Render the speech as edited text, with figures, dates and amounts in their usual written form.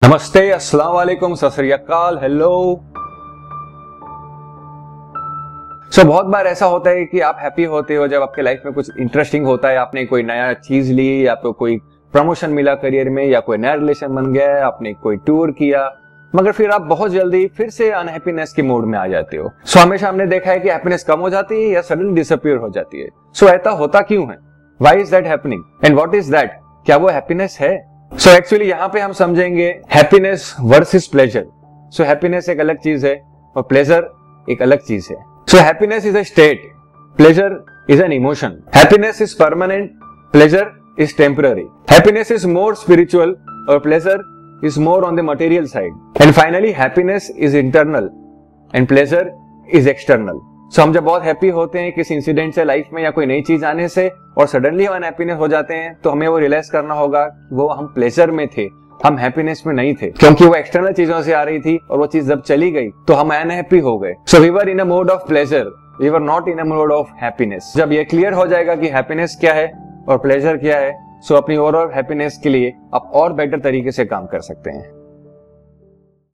नमस्ते, अस्सलाम वालेकुम, सत श्री अकाल, हेलो। बहुत बार ऐसा होता है कि आप हैप्पी होते हो जब आपके लाइफ में कुछ इंटरेस्टिंग होता है, आपने कोई नया चीज ली, आपको कोई प्रमोशन मिला करियर में, या कोई नया रिलेशन बन गया है, आपने कोई टूर किया, मगर फिर आप बहुत जल्दी फिर से अनहैप्पीनेस के मूड में आ जाते हो। हमेशा हमने देखा है कि हैप्पीनेस कम हो जाती है या सडनली डिसअपीयर हो जाती है। ऐसा होता क्यों है? Why is that happening and what is that? क्या वो हैप्पीनेस है? एक्चुअली यहाँ पे हम समझेंगे हैप्पीनेस वर्सेस प्लेजर। हैप्पीनेस एक अलग चीज है और प्लेजर एक अलग चीज है। Happiness is a state, pleasure is an emotion. Happiness is permanent, pleasure is temporary. Happiness is more spiritual or pleasure is more on the material side. And finally, happiness is internal and pleasure is external. हम जब बहुत happy होते हैं किसी incident से life में या कोई नई चीज आने से और सडनली हम अनहैप्पीनेस हो जाते हैं, तो हमें वो रियलाइज करना होगा कि वो हम प्लेजर में थे, हम हैप्पीनेस में नहीं थे, क्योंकि वो एक्सटर्नल चीजों से आ रही थी और वो चीज जब चली गई तो हम अनहैप्पी हो गए। We were in a mode of pleasure, we were not in a mode of happiness. जब ये क्लियर हो जाएगा कि हैप्पीनेस क्या है और प्लेजर क्या है, अपनी ओवरऑल हैप्पीनेस के लिए आप और बेटर तरीके से काम कर सकते हैं।